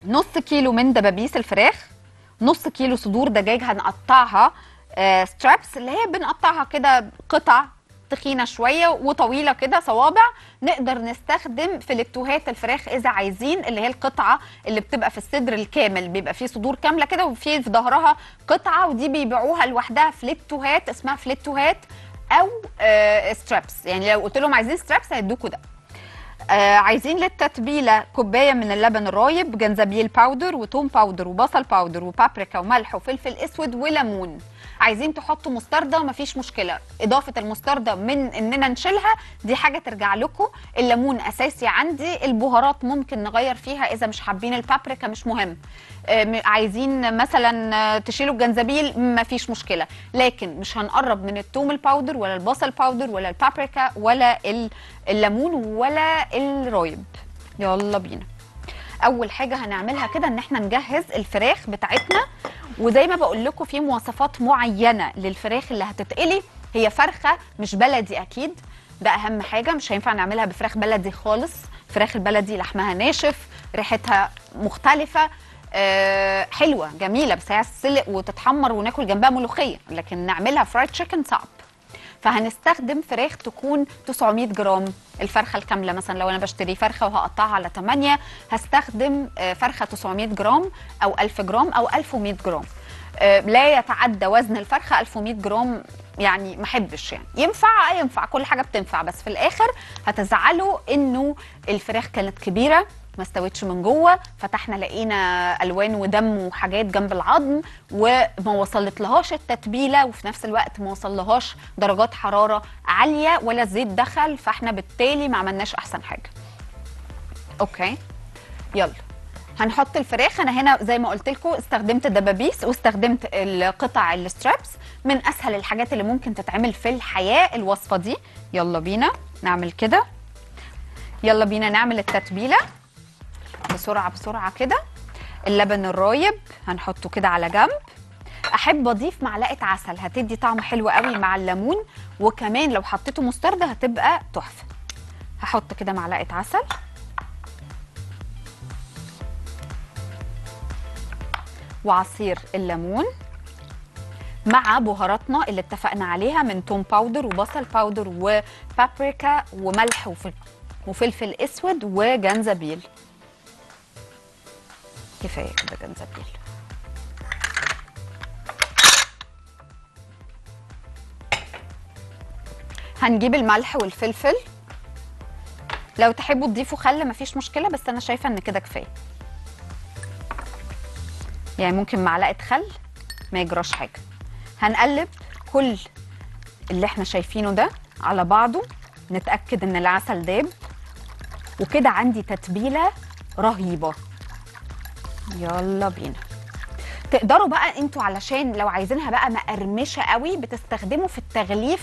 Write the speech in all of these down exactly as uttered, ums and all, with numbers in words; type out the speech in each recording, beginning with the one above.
نص كيلو من دبابيس الفراخ، نص كيلو صدور دجاج هنقطعها آه سترابس، اللي هي بنقطعها كده قطع تخينه شويه وطويله كده صوابع. نقدر نستخدم فليتوهات الفراخ اذا عايزين، اللي هي القطعه اللي بتبقى في الصدر الكامل، بيبقى فيه صدور كامله كده وفي في ظهرها قطعه، ودي بيبيعوها لوحدها فليتوهات، اسمها فليتوهات او آه سترابس. يعني لو قلت لهم عايزين سترابس هيدوكوا ده. آه عايزين للتتبيله كوبايه من اللبن الرايب، جنزبيل باودر وتوم باودر وبصل باودر وبابريكا وملح وفلفل اسود وليمون. عايزين تحطوا مستردة مفيش مشكله، اضافه المستردة من اننا نشيلها دي حاجه ترجع لكم. الليمون اساسي عندي، البهارات ممكن نغير فيها اذا مش حابين، البابريكا مش مهم. آه عايزين مثلا تشيلوا الجنزبيل مفيش مشكله، لكن مش هنقرب من التوم الباودر ولا البصل باودر ولا البابريكا ولا الليمون ولا الرايب. يلا بينا. اول حاجه هنعملها كده ان احنا نجهز الفراخ بتاعتنا، وزي ما بقول لكم في مواصفات معينه للفراخ اللي هتتقلي. هي فرخه مش بلدي اكيد، ده اهم حاجه، مش هينفع نعملها بفراخ بلدي خالص. فراخ البلدي لحمها ناشف، ريحتها مختلفه، أه حلوه جميله، بس هي تسلق وتتحمر وناكل جنبها ملوخيه، لكن نعملها فرايد تشيكن صعب. فهنستخدم فراخ تكون تسعمية جرام، الفرخه الكامله. مثلا لو انا بشتري فرخه وهقطعها على تمانية، هستخدم فرخه تسعمية جرام او ألف جرام او ألف ومية جرام. لا يتعدى وزن الفرخه ألف ومية جرام، يعني ما احبش، يعني ينفع ينفع كل حاجه بتنفع، بس في الاخر هتزعلوا انه الفراخ كانت كبيره ما استوتش من جوه، فتحنا لقينا الوان ودم وحاجات جنب العظم وما وصلت لهاش التتبيله، وفي نفس الوقت ما وصلهاش درجات حراره عاليه ولا الزيت دخل، فاحنا بالتالي ما عملناش احسن حاجه. اوكي يلا هنحط الفراخ. انا هنا زي ما قلت لكم استخدمت دبابيس واستخدمت القطع السترابس، من اسهل الحاجات اللي ممكن تتعمل في الحياه الوصفه دي. يلا بينا نعمل كده، يلا بينا نعمل التتبيله بسرعه بسرعه كده. اللبن الرايب هنحطه كده على جنب. احب اضيف معلقه عسل، هتدي طعم حلو قوي مع الليمون، وكمان لو حطيته مستردة هتبقى تحفه. هحط كده معلقه عسل وعصير الليمون مع بهاراتنا اللي اتفقنا عليها من توم باودر وبصل باودر وبابريكا وملح وفلفل اسود وجنزبيل. كفايه كده جنزبيل. هنجيب الملح والفلفل، لو تحبوا تضيفوا خل مفيش مشكله، بس انا شايفه ان كده كفايه، يعني ممكن معلقه خل ما يجراش حاجه. هنقلب كل اللي احنا شايفينه ده على بعضه، نتاكد ان العسل داب، وكده عندي تتبيله رهيبه. يلا بينا. تقدروا بقى انتوا علشان لو عايزينها بقى مقرمشه قوي بتستخدموا في التغليف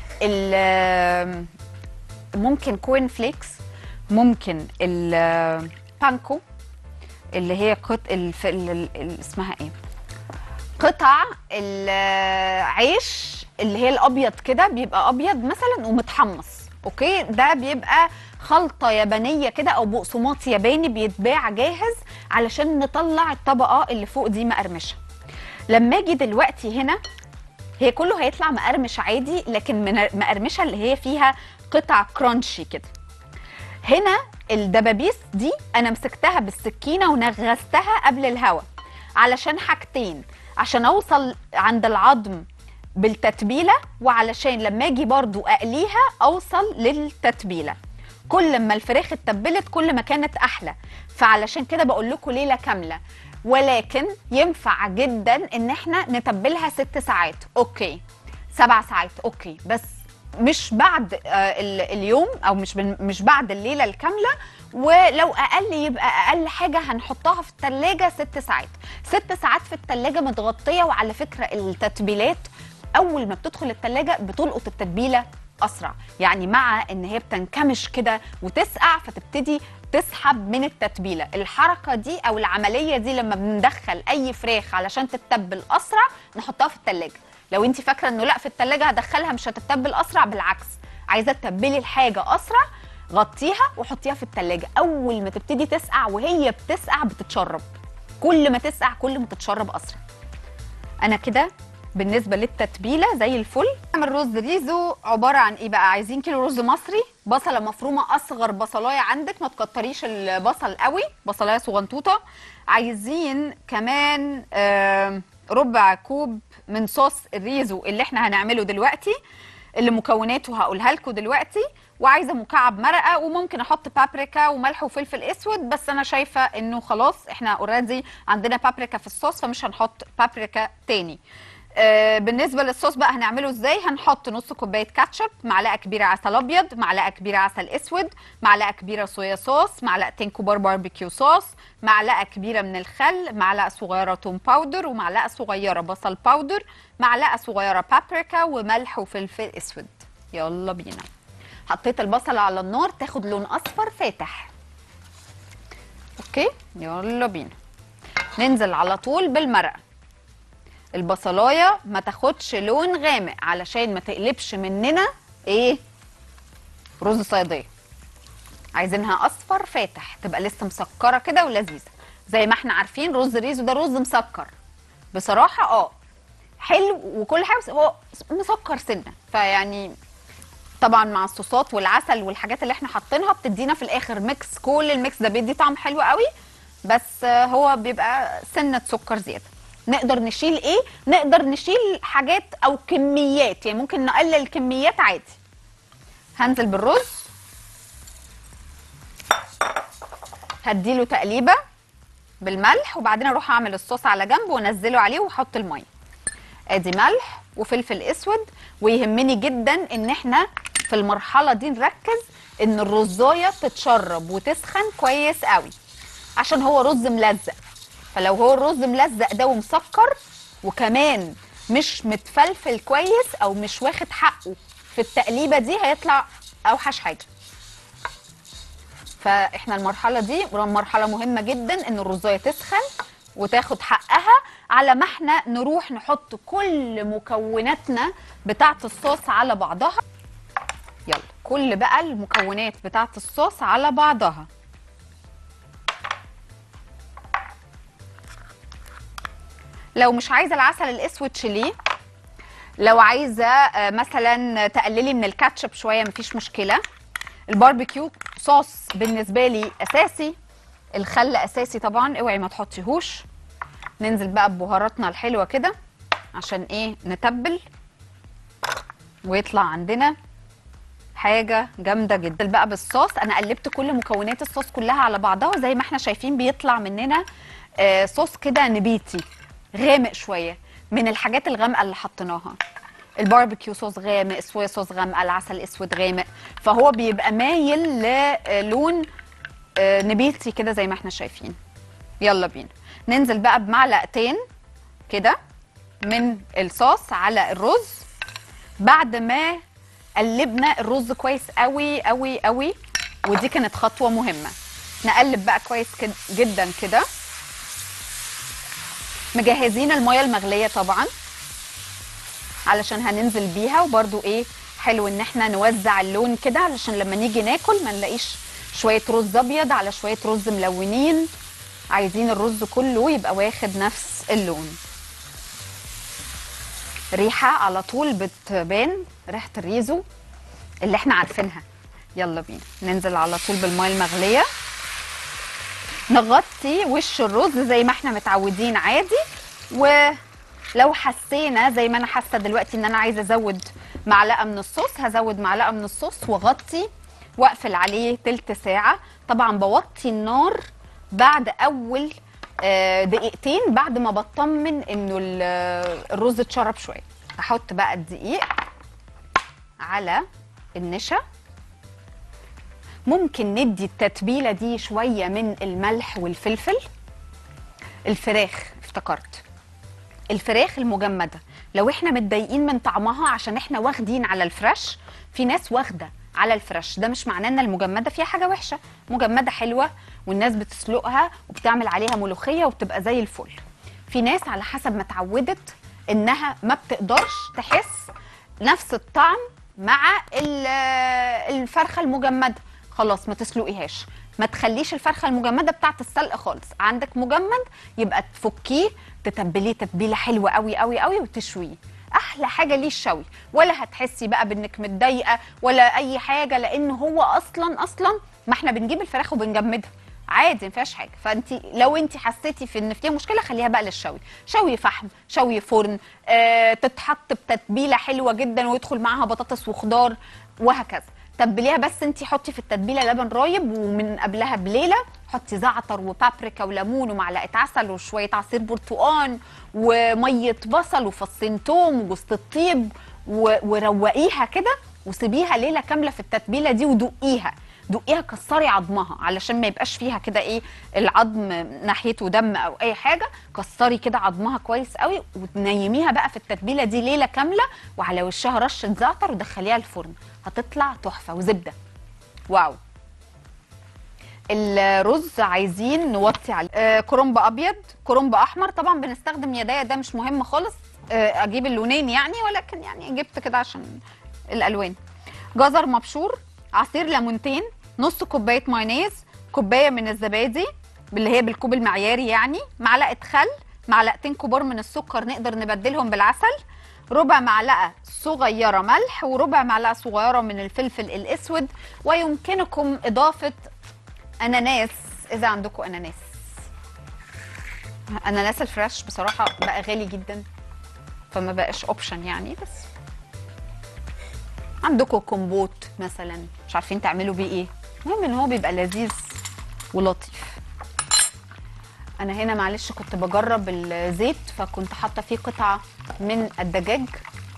ممكن كورن فليكس، ممكن البانكو اللي هي قط الف... ال... ال... اسمها ايه، قطع العيش اللي هي الابيض كده، بيبقى ابيض مثلا ومتحمص. اوكي ده بيبقى خلطه يابانيه كده او بقسماط ياباني بيتباع جاهز علشان نطلع الطبقه اللي فوق دي مقرمشه. لما اجي دلوقتي هنا هي كله هيطلع مقرمش عادي، لكن مقرمشه اللي هي فيها قطع كرانشي كده. هنا الدبابيس دي انا مسكتها بالسكينه ونغزتها قبل الهواء علشان حاجتين، عشان اوصل عند العظم بالتتبيله، وعلشان لما اجي برضو اقليها اوصل للتتبيله. كل ما الفراخ اتبلت كل ما كانت احلى، فعلشان كده بقول لكم ليله كامله. ولكن ينفع جدا ان احنا نتبلها ست ساعات اوكي، سبع ساعات اوكي، بس مش بعد اليوم او مش مش بعد الليله الكامله. ولو اقل يبقى اقل حاجه هنحطها في الثلاجه ست ساعات. ست ساعات في الثلاجه متغطيه. وعلى فكره التتبيلات اول ما بتدخل الثلاجه بتلقط التتبيله اسرع، يعني مع ان هي بتنكمش كده وتسقع فتبتدي تسحب من التتبيله. الحركه دي او العمليه دي لما بندخل اي فراخ علشان تتبل اسرع نحطها في الثلاجه. لو انت فاكره انه لا في الثلاجه هدخلها مش هتتبل اسرع، بالعكس عايزه تتبلي الحاجه اسرع غطيها وحطيها في التلاجة. اول ما تبتدي تسقع، وهي بتسقع بتتشرب، كل ما تسقع كل ما تتشرب اسرع. انا كده بالنسبه للتتبيله زي الفل. نعمل رز ريزو عباره عن ايه بقى؟ عايزين كيلو رز مصري، بصله مفرومه اصغر بصلايه عندك، ما تكتريش البصل قوي، بصلايه صغنطوطه. عايزين كمان آه ربع كوب من صوص الريزو اللي احنا هنعمله دلوقتي، اللي مكوناته هقولها لكم دلوقتي. وعايزه مكعب مرقه، وممكن احط بابريكا وملح وفلفل اسود، بس انا شايفه انه خلاص احنا اوريدي عندنا بابريكا في الصوص، فمش هنحط بابريكا تاني. آه بالنسبه للصوص بقى هنعمله ازاي؟ هنحط نص كوبايه كاتشب، معلقه كبيره عسل ابيض، معلقه كبيره عسل اسود، معلقه كبيره صويا صوص، معلقتين كبار باربيكيو صوص، معلقه كبيره من الخل، معلقه صغيره توم باودر، ومعلقه صغيره بصل باودر، معلقه صغيره بابريكا، وملح وفلفل اسود. يلا بينا. حطيت البصله على النار تاخد لون اصفر فاتح. اوكي، يلا بينا. ننزل على طول بالمرقه. البصلايه ما تاخدش لون غامق علشان ما تقلبش مننا ايه، رز صياديه. عايزينها اصفر فاتح، تبقى لسه مسكره كده ولذيذه. زي ما احنا عارفين رز ريزو ده رز مسكر بصراحه، اه حلو وكل حاجه، بس هو مسكر سنه، فيعني طبعا مع الصوصات والعسل والحاجات اللي احنا حاطينها بتدينا في الاخر ميكس، كل الميكس ده بيدي طعم حلو قوي، بس هو بيبقى سنه سكر زياده. نقدر نشيل ايه؟ نقدر نشيل حاجات او كميات، يعني ممكن نقلل الكميات عادي. هنزل بالرز، هديله تقليبه بالملح، وبعدين اروح اعمل الصوص على جنب وانزله عليه واحط الميه. ادي ملح وفلفل اسود. ويهمني جدا ان احنا في المرحله دي نركز ان الرزايه تتشرب وتسخن كويس قوي، عشان هو رز ملزق. فلو هو الرز ملزق ده ومسكر وكمان مش متفلفل كويس او مش واخد حقه في التقليبه دي، هيطلع اوحش حاجه. فاحنا المرحله دي مرحله مهمه جدا، ان الرزايه تسخن وتاخد حقها، على ما احنا نروح نحط كل مكوناتنا بتاعه الصوص على بعضها. يلا كل بقى المكونات بتاعه الصوص على بعضها. لو مش عايزه العسل الاسود شيليه، لو عايزه مثلا تقللي من الكاتشب شويه مفيش مشكله. الباربيكيو صوص بالنسبه لي اساسي، الخل اساسي طبعا، اوعي ما تحطيهوش. ننزل بقى ببهاراتنا الحلوه كده عشان ايه، نتبل ويطلع عندنا حاجه جامده جدا. بقى بالصوص انا قلبت كل مكونات الصوص كلها على بعضها، زي ما احنا شايفين بيطلع مننا آه صوص كده نبيتي غامق شويه من الحاجات الغامقه اللي حطيناها. الباربيكيو صوص غامق، الصويا صوص غامقه، العسل الاسود غامق، فهو بيبقى مايل للون آه نبيتي كده زي ما احنا شايفين. يلا بينا ننزل بقى بمعلقتين كده من الصوص على الرز، بعد ما قلبنا الرز كويس قوي قوي قوي. ودي كانت خطوه مهمه. نقلب بقى كويس كد جدا كده. مجهزين الميه المغليه طبعا علشان هننزل بيها، وبرده ايه حلو ان احنا نوزع اللون كده علشان لما نيجي ناكل ما نلاقيش شويه رز ابيض على شويه رز ملونين. عايزين الرز كله يبقى واخد نفس اللون. ريحه على طول بتبان، ريحه الريزو اللي احنا عارفينها. يلا بينا ننزل على طول بالميه المغليه، نغطي وش الرز زي ما احنا متعودين عادي. ولو حسينا زي ما انا حاسه دلوقتي ان انا عايزه ازود معلقه من الصوص، هزود معلقه من الصوص واغطي واقفل عليه تلت ساعه. طبعا بوطي النار بعد اول دقيقتين، بعد ما بطمن انه الرز اتشرب شويه. هحط بقى الدقيق على النشا. ممكن ندي التتبيله دي شويه من الملح والفلفل. الفراخ افتكرت، الفراخ المجمده لو احنا متضايقين من طعمها عشان احنا واخدين على الفريش، في ناس واخده على الفريش، ده مش معناه ان المجمده فيها حاجه وحشه. مجمده حلوه والناس بتسلقها وبتعمل عليها ملوخيه وبتبقى زي الفل. في ناس على حسب ما اتعودت انها ما بتقدرش تحس نفس الطعم مع الفرخه المجمده، خلاص ما تسلقيهاش، ما تخليش الفرخه المجمده بتاعه السلق خالص. عندك مجمد يبقى تفكيه تتبليه تتبيله حلوه قوي قوي قوي وتشويه. احلى حاجه ليه الشوي، ولا هتحسي بقى بانك متضايقه ولا اي حاجه، لان هو اصلا اصلا ما احنا بنجيب الفراخ وبنجمدها عادي ما فيهاش حاجه. فانت لو انت حسيتي في ان فيها مشكله خليها بقى للشوي، شوي فحم شوي فرن، آه تتحط بتتبيله حلوه جدا ويدخل معاها بطاطس وخضار وهكذا. تبليها بس انت حطي في التتبيله لبن رايب، ومن قبلها بليله حطي زعتر وبابريكا وليمون ومعلقه عسل وشويه عصير برتقان وميه بصل وفصين توم وجوز الطيب، وروقيها كده وسيبيها ليله كامله في التتبيله دي ودقيها. دقيها كسري عظمها علشان ما يبقاش فيها كده ايه العظم ناحيته دم او اي حاجه. كسري كده عظمها كويس قوي وتنيميها بقى في التتبيله دي ليله كامله، وعلى وشها رشه زعتر ودخليها الفرن هتطلع تحفه وزبده. واو. الرز عايزين نوطي عليه آه كرنب ابيض كرنب احمر، طبعا بنستخدم يدايا ده مش مهم خالص، آه اجيب اللونين يعني، ولكن يعني جبت كده عشان الالوان. جزر مبشور، عصير ليمونتين، نص كوبايه مايونيز، كوبايه من الزبادي اللي هي بالكوب المعياري يعني، معلقه خل، معلقتين كبار من السكر نقدر نبدلهم بالعسل، ربع معلقه صغيره ملح، وربع معلقه صغيره من الفلفل الاسود، ويمكنكم اضافه اناناس اذا عندكم اناناس. اناناس الفريش بصراحه بقى غالي جدا فما بقاش اوبشن يعني، بس عندكم كومبوت مثلا مش عارفين تعملوا بيه ايه، المهم ان هو بيبقى لذيذ ولطيف. انا هنا معلش كنت بجرب الزيت فكنت حاطه فيه قطعه من الدجاج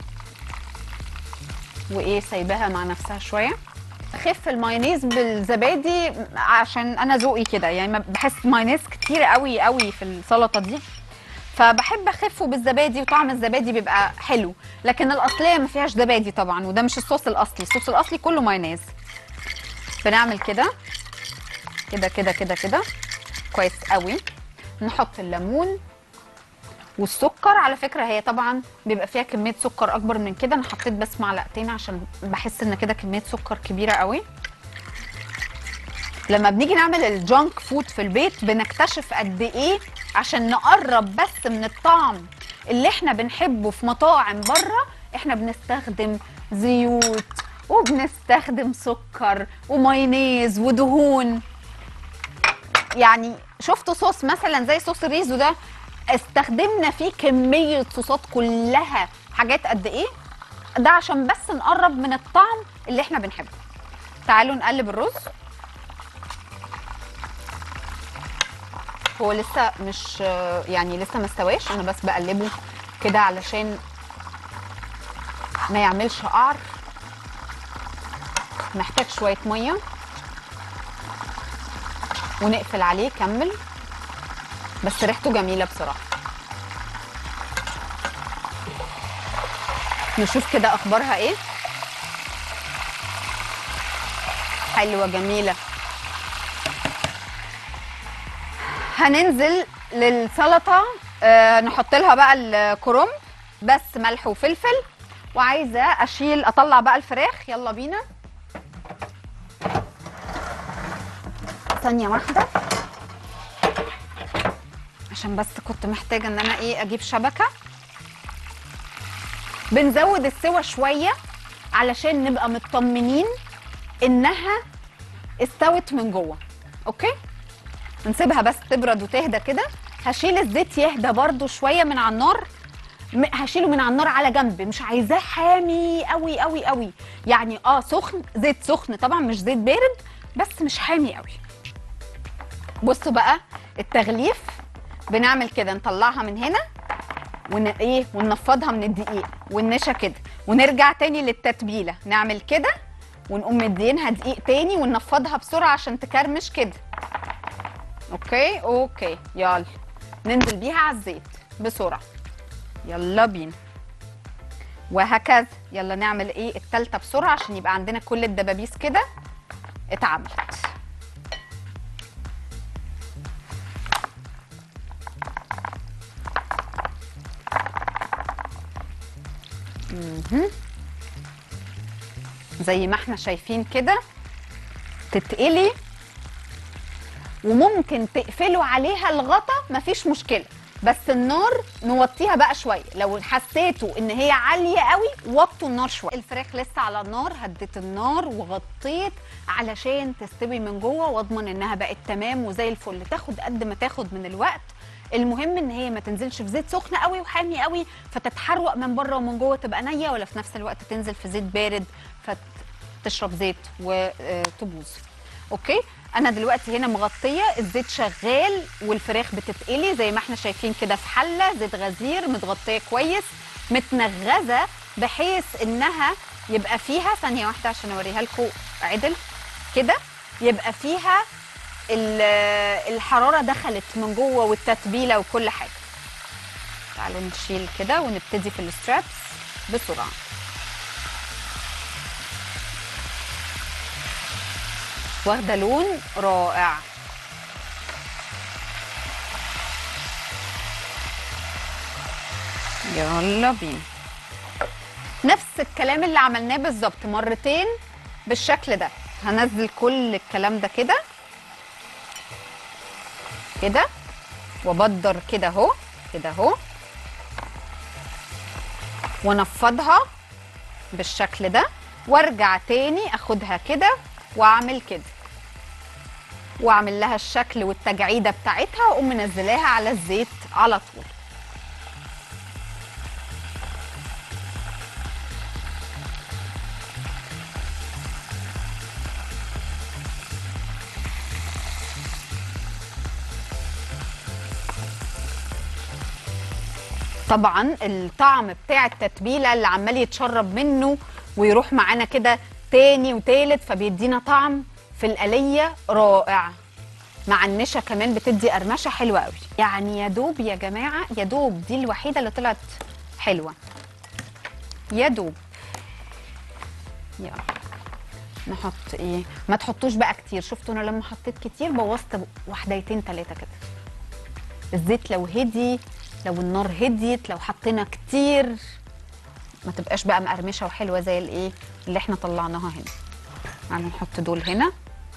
وايه سايباها مع نفسها شويه. اخف المايونيز بالزبادي عشان انا ذوقي كده يعني، بحس مايونيز كتير قوي قوي في السلطه دي، فبحب اخفه بالزبادي وطعم الزبادي بيبقى حلو، لكن الاصليه ما فيهاش زبادي طبعا، وده مش الصوص الاصلي، الصوص الاصلي كله مايونيز. بنعمل كده كده كده كده كده كويس قوي. نحط الليمون والسكر، على فكره هي طبعا بيبقى فيها كميه سكر اكبر من كده، انا حطيت بس معلقتين عشان بحس ان كده كميه سكر كبيره قوي. لما بنيجي نعمل الجانك فود في البيت بنكتشف قد ايه عشان نقرب بس من الطعم اللي احنا بنحبه في مطاعم بره احنا بنستخدم زيوت وبنستخدم سكر ومايونيز ودهون. يعني شفتوا صوص مثلا زي صوص الريزو ده استخدمنا فيه كمية صوصات كلها حاجات قد ايه، ده عشان بس نقرب من الطعم اللي احنا بنحبه. تعالوا نقلب الرز، هو لسه مش يعني لسه ما استواش، انا بس بقلبه كده علشان ما يعملش قعر. محتاج شويه ميه ونقفل عليه. كمل، بس ريحته جميله بصراحه. نشوف كده اخبارها ايه. حلوه جميله. هننزل للسلطه، آه نحط لها بقى الكرنب بس ملح وفلفل، وعايزه اشيل اطلع بقى الفراخ. يلا بينا. ثانيه واحده عشان بس كنت محتاجه ان انا ايه اجيب شبكه. بنزود السوا شويه علشان نبقى مطمنين انها استوت من جوه. اوكي، نسيبها بس تبرد وتهدى كده. هشيل الزيت يهدى برده شويه من على النار، هشيله من على النار على جنب، مش عايزاه حامي قوي قوي قوي يعني، اه سخن، زيت سخن طبعا مش زيت بارد، بس مش حامي قوي. بصوا بقى التغليف بنعمل كده، نطلعها من هنا ون ايه وننفضها من الدقيق والنشا كده، ونرجع تاني للتتبيله نعمل كده ونقوم مدينها دقيق تاني وننفضها بسرعه عشان تكرمش كده. اوكي اوكي يلا ننزل بيها على الزيت بسرعه. يلا بينا. وهكذا يلا نعمل ايه التالتة بسرعه عشان يبقى عندنا كل الدبابيس كده اتعملت. زي ما احنا شايفين كده تتقلي، وممكن تقفلوا عليها الغطا مفيش مشكله، بس النار نوطيها بقى شويه. لو حسيتوا ان هي عاليه قوي وطوا النار شويه. الفراخ لسه على النار، هديت النار وغطيت علشان تستوي من جوه واضمن انها بقت تمام وزي الفل. تاخد قد ما تاخد من الوقت، المهم ان هي ما تنزلش في زيت سخن قوي وحامي قوي فتتحرق من بره ومن جوه تبقى نيه، ولا في نفس الوقت تنزل في زيت بارد فتشرب زيت وتبوظ. اوكي، انا دلوقتي هنا مغطيه، الزيت شغال والفراخ بتتقلي زي ما احنا شايفين كده في حله زيت غزير، متغطيه كويس، متنغزه بحيث انها يبقى فيها ثانيه واحده عشان اوريها لكم عدل كده، يبقى فيها الحراره دخلت من جوه والتتبيله وكل حاجه. تعالوا نشيل كده ونبتدي في السترابس بسرعه. واخده لون رائع. يلا بينا نفس الكلام اللي عملناه بالظبط مرتين بالشكل ده. هنزل كل الكلام ده كده كده وابدر كده اهو كده اهو، وانفضها بالشكل ده، وارجع تاني اخدها كده واعمل كده واعمل لها الشكل والتجعيده بتاعتها، واقوم منزلاها على الزيت على طول. طبعا الطعم بتاع التتبيله اللي عمال يتشرب منه ويروح معانا كده تاني وتالت، فبيدينا طعم في القليه رائع، مع النشا كمان بتدي قرمشه حلوه قوي. يعني يا دوب يا جماعه، يا دوب دي الوحيده اللي طلعت حلوه، يا دوب. يلا نحط ايه، ما تحطوش بقى كتير. شفتوا انا لما حطيت كتير بوظت واحدتين ثلاثه كده. الزيت لو هدي، لو النار هديت، لو حطينا كتير ما تبقاش بقى مقرمشه وحلوه زي الايه اللي احنا طلعناها هنا. يعني نحط دول هنا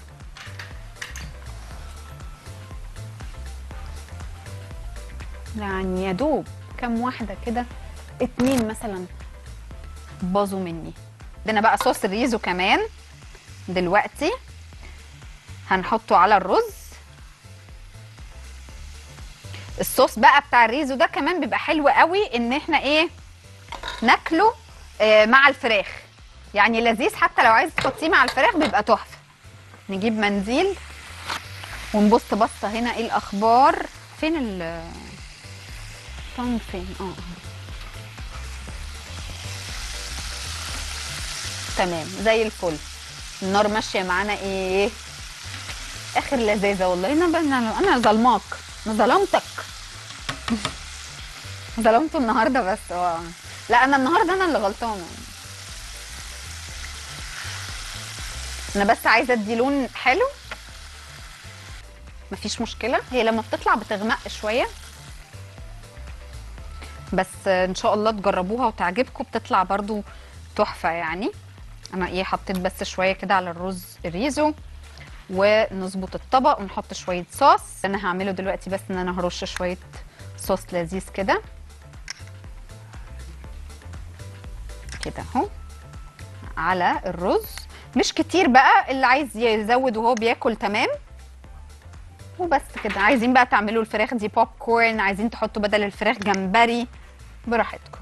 يعني يا دوب كام واحده كده، اتنين مثلا باظوا مني. عندنا بقى صوص الريزو كمان دلوقتي هنحطه على الرز. الصوص بقى بتاع الريزو ده كمان بيبقى حلو قوي ان احنا ايه ناكله آه مع الفراخ، يعني لذيذ. حتى لو عايز تحطيه مع الفراخ بيبقى تحفه. نجيب منديل ونبص بصه هنا ايه الاخبار. فين ال طن فين؟ اه تمام زي الفل. النار ماشيه معانا ايه اخر لذاذه. والله انا انا انا ظلماك، انا ظلمتك ظلمته النهارده بس. اه لا انا النهارده انا اللي غلطانه. انا بس عايزه ادي لون حلو، مفيش مشكله. هي لما بتطلع بتغمق شويه، بس ان شاء الله تجربوها وتعجبكم، بتطلع برضو تحفه. يعني انا ايه حطيت بس شويه كده على الرز الريزو، ونظبط الطبق ونحط شويه صوص. انا هعمله دلوقتي بس ان انا هرش شويه صوص لذيذ كده كده اهو على الرز، مش كتير بقى، اللي عايز يزود وهو بياكل تمام. وبس كده. عايزين بقى تعملوا الفراخ دي بوب كورن، عايزين تحطوا بدل الفراخ جمبري، براحتكم.